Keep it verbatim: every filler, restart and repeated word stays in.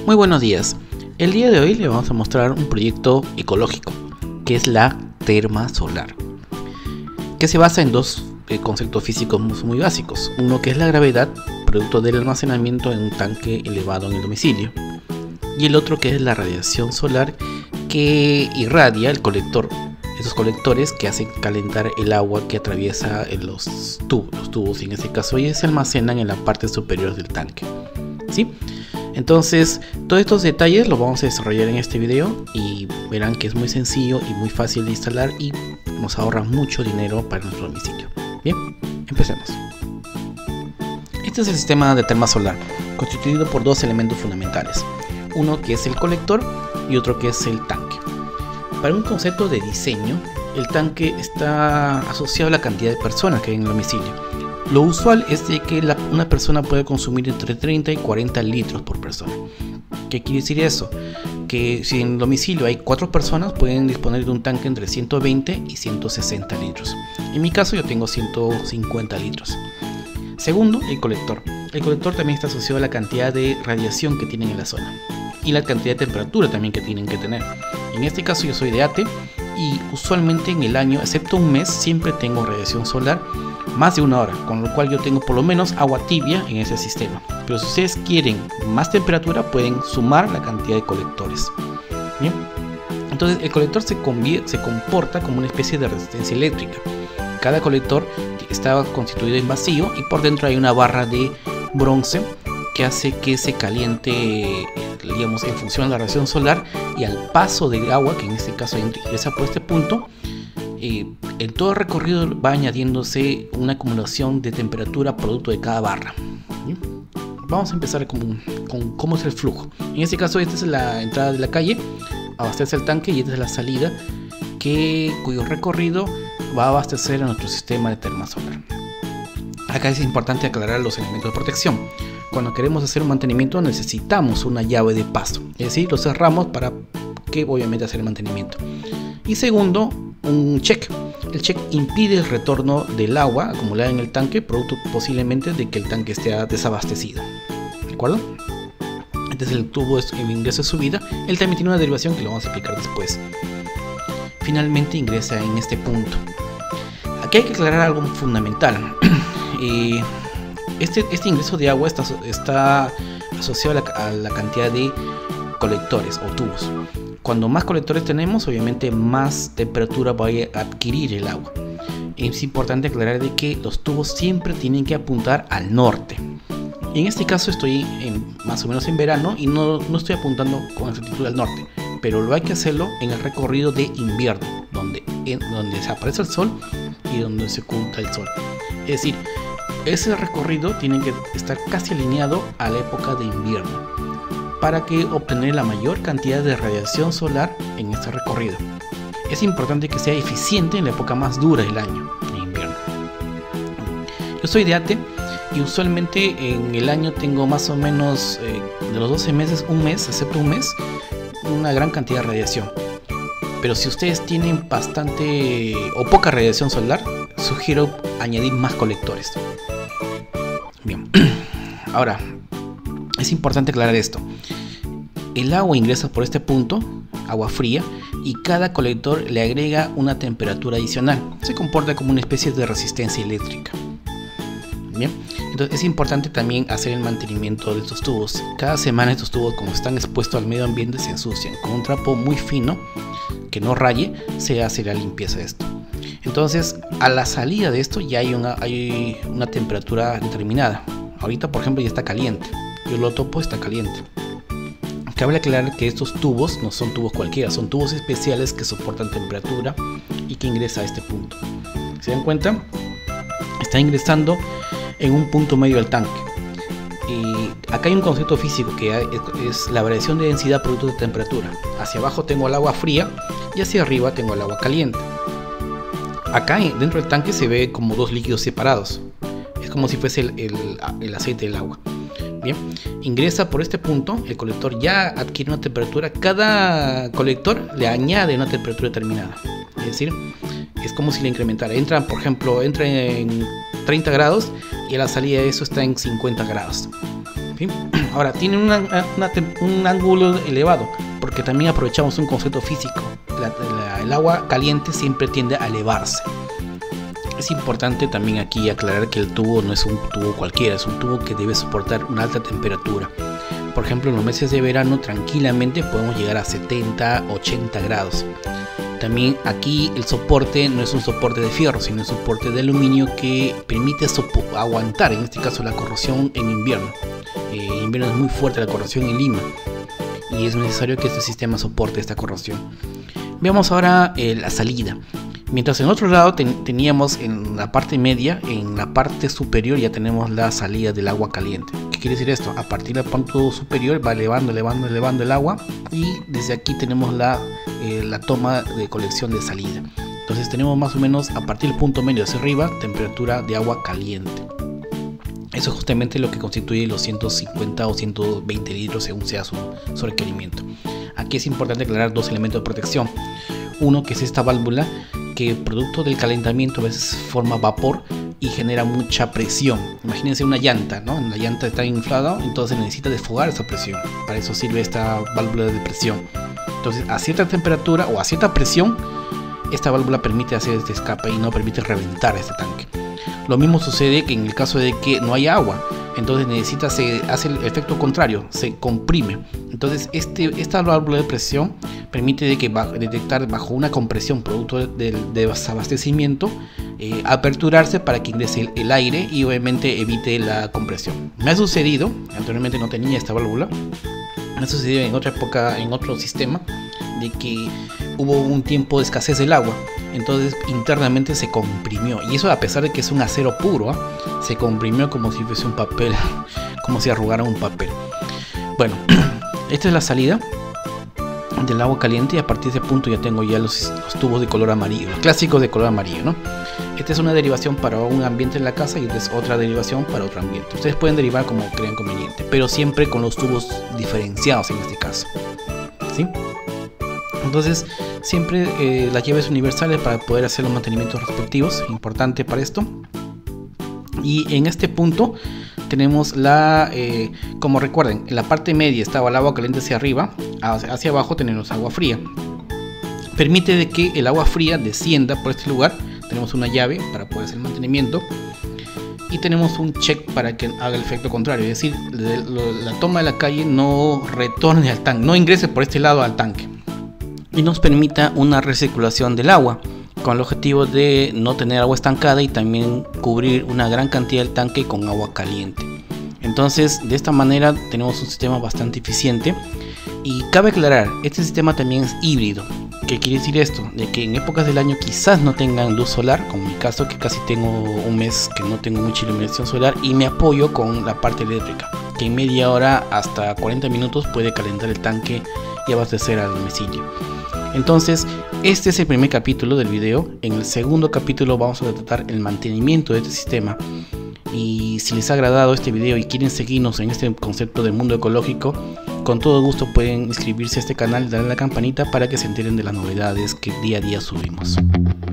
Muy buenos días. El día de hoy le vamos a mostrar un proyecto ecológico que es la terma solar, que se basa en dos eh, conceptos físicos muy, muy básicos. Uno que es la gravedad, producto del almacenamiento en un tanque elevado en el domicilio, y el otro que es la radiación solar que irradia el colector, esos colectores que hacen calentar el agua que atraviesa en los tubos, los tubos en este caso, y se almacenan en la parte superior del tanque, ¿sí? Entonces, todos estos detalles los vamos a desarrollar en este video y verán que es muy sencillo y muy fácil de instalar y nos ahorra mucho dinero para nuestro domicilio. Bien, empecemos. Este es el sistema de terma solar, constituido por dos elementos fundamentales, uno que es el colector y otro que es el tanque. Para un concepto de diseño, el tanque está asociado a la cantidad de personas que hay en el domicilio. Lo usual es de que la, una persona puede consumir entre treinta y cuarenta litros por persona. ¿Qué quiere decir eso? Que si en el domicilio hay cuatro personas, pueden disponer de un tanque entre ciento veinte y ciento sesenta litros. En mi caso yo tengo ciento cincuenta litros. Segundo, el colector. El colector también está asociado a la cantidad de radiación que tienen en la zona y la cantidad de temperatura también que tienen que tener. En este caso yo soy de ATE y usualmente en el año, excepto un mes, siempre tengo radiación solar más de una hora, con lo cual yo tengo por lo menos agua tibia en ese sistema. Pero si ustedes quieren más temperatura, pueden sumar la cantidad de colectores. Bien, entonces el colector se, se comporta como una especie de resistencia eléctrica. Cada colector está constituido en vacío y por dentro hay una barra de bronce que hace que se caliente, digamos, en función de la radiación solar, y al paso del agua, que en este caso ingresa por este punto, eh, en todo el recorrido va añadiéndose una acumulación de temperatura producto de cada barra. ¿Sí? Vamos a empezar con, con cómo es el flujo. En este caso esta es la entrada de la calle, abastece el tanque, y esta es la salida, que, cuyo recorrido va a abastecer a nuestro sistema de terma solar. Acá es importante aclarar los elementos de protección. Cuando queremos hacer un mantenimiento necesitamos una llave de paso, es decir, lo cerramos para que obviamente hacer el mantenimiento. Y segundo, un check. El check impide el retorno del agua acumulada en el tanque, producto posiblemente de que el tanque esté desabastecido. ¿De acuerdo? Este es el tubo de ingreso de subida. Él también tiene una derivación que lo vamos a explicar después. Finalmente ingresa en este punto. Aquí hay que aclarar algo fundamental. eh, este, este ingreso de agua está, está asociado a la, a la cantidad de colectores o tubos. Cuando más colectores tenemos, obviamente más temperatura va a adquirir el agua. Es importante aclarar de que los tubos siempre tienen que apuntar al norte. En este caso estoy en, más o menos en verano y no, no estoy apuntando con exactitud al norte, pero lo hay que hacerlo en el recorrido de invierno, donde, en, donde se aparece el sol y donde se oculta el sol. Es decir, ese recorrido tiene que estar casi alineado a la época de invierno, para que obtener la mayor cantidad de radiación solar en este recorrido. Es importante que sea eficiente en la época más dura del año, en invierno. Yo soy de ATE y usualmente en el año tengo más o menos eh, de los doce meses, un mes, excepto un mes, una gran cantidad de radiación. Pero si ustedes tienen bastante o poca radiación solar, sugiero añadir más colectores. Bien, ahora es importante aclarar esto. El agua ingresa por este punto, agua fría, y cada colector le agrega una temperatura adicional. Se comporta como una especie de resistencia eléctrica. Bien, entonces es importante también hacer el mantenimiento de estos tubos. Cada semana estos tubos, como están expuestos al medio ambiente, se ensucian. Con un trapo muy fino que no raye, se hace la limpieza de esto. Entonces, a la salida de esto ya hay una, hay una temperatura determinada. Ahorita, por ejemplo, ya está caliente. Yo lo topo, está caliente. Cabe aclarar que estos tubos no son tubos cualquiera, son tubos especiales que soportan temperatura y que ingresa a este punto. ¿Se dan cuenta? Está ingresando en un punto medio del tanque. Y acá hay un concepto físico que es la variación de densidad producto de temperatura. Hacia abajo tengo el agua fría y hacia arriba tengo el agua caliente. Acá dentro del tanque se ve como dos líquidos separados. Es como si fuese el, el, el aceite del agua. Bien, ingresa por este punto, el colector ya adquiere una temperatura, cada colector le añade una temperatura determinada, es decir, es como si le incrementara. Entra, por ejemplo, entra en treinta grados y a la salida de eso está en cincuenta grados. ¿sí? Ahora, tiene una, una, un ángulo elevado, porque también aprovechamos un concepto físico. La, la, el agua caliente siempre tiende a elevarse. Es importante también aquí aclarar que el tubo no es un tubo cualquiera, es un tubo que debe soportar una alta temperatura. Por ejemplo, en los meses de verano tranquilamente podemos llegar a setenta, ochenta grados. También aquí el soporte no es un soporte de fierro, sino un soporte de aluminio que permite aguantar, en este caso, la corrosión en invierno. Eh, en invierno es muy fuerte la corrosión en Lima y es necesario que este sistema soporte esta corrosión. Veamos ahora eh, la salida. Mientras en otro lado ten, teníamos en la parte media, en la parte superior ya tenemos la salida del agua caliente. ¿Qué quiere decir esto? A partir del punto superior va elevando, elevando, elevando el agua, y desde aquí tenemos la, eh, la toma de colección de salida. Entonces tenemos más o menos a partir del punto medio hacia arriba temperatura de agua caliente. Eso es justamente lo que constituye los ciento cincuenta o ciento veinte litros según sea su, su requerimiento. Aquí es importante aclarar dos elementos de protección. Uno, que es esta válvula que producto del calentamiento a veces forma vapor y genera mucha presión. Imagínense una llanta, ¿no? La llanta está inflada, entonces necesita desfogar esa presión. Para eso sirve esta válvula de presión. Entonces, a cierta temperatura o a cierta presión, esta válvula permite hacer este escape y no permite reventar este tanque. Lo mismo sucede que en el caso de que no haya agua, entonces necesita, se hace el efecto contrario, se comprime. Entonces este, esta válvula de presión permite de que va, detectar bajo una compresión producto del desabastecimiento, eh, aperturarse para que ingrese el, el aire y obviamente evite la compresión. Me ha sucedido, anteriormente no tenía esta válvula, me ha sucedido en otra época, en otro sistema, de que hubo un tiempo de escasez del agua, entonces internamente se comprimió, y eso a pesar de que es un acero puro, ¿eh? Se comprimió como si fuese un papel, como si arrugara un papel. Bueno, esta es la salida del agua caliente, y a partir de ese punto ya tengo ya los, los tubos de color amarillo, los clásicos de color amarillo, ¿no? Esta es una derivación para un ambiente en la casa y esta es otra derivación para otro ambiente. Ustedes pueden derivar como crean conveniente, pero siempre con los tubos diferenciados en este caso, ¿sí? Entonces siempre eh, las llaves universales para poder hacer los mantenimientos respectivos, importante para esto. Y en este punto tenemos la, eh, como recuerden, en la parte media estaba el agua caliente hacia arriba, hacia, hacia abajo tenemos agua fría. Permite de que el agua fría descienda por este lugar. Tenemos una llave para poder hacer el mantenimiento. Y tenemos un check para que haga el efecto contrario, es decir, la toma de la calle no retorne al tanque, no ingrese por este lado al tanque. Y nos permita una recirculación del agua, con el objetivo de no tener agua estancada y también cubrir una gran cantidad del tanque con agua caliente. Entonces, de esta manera tenemos un sistema bastante eficiente. Y cabe aclarar, este sistema también es híbrido. ¿Qué quiere decir esto? De que en épocas del año quizás no tengan luz solar, como en mi caso, que casi tengo un mes que no tengo mucha iluminación solar, y me apoyo con la parte eléctrica, que en media hora hasta cuarenta minutos puede calentar el tanque y abastecer al domicilio. Entonces, este es el primer capítulo del video. En el segundo capítulo vamos a tratar el mantenimiento de este sistema. Y si les ha agradado este video y quieren seguirnos en este concepto del mundo ecológico, con todo gusto pueden inscribirse a este canal y darle a la campanita para que se enteren de las novedades que día a día subimos.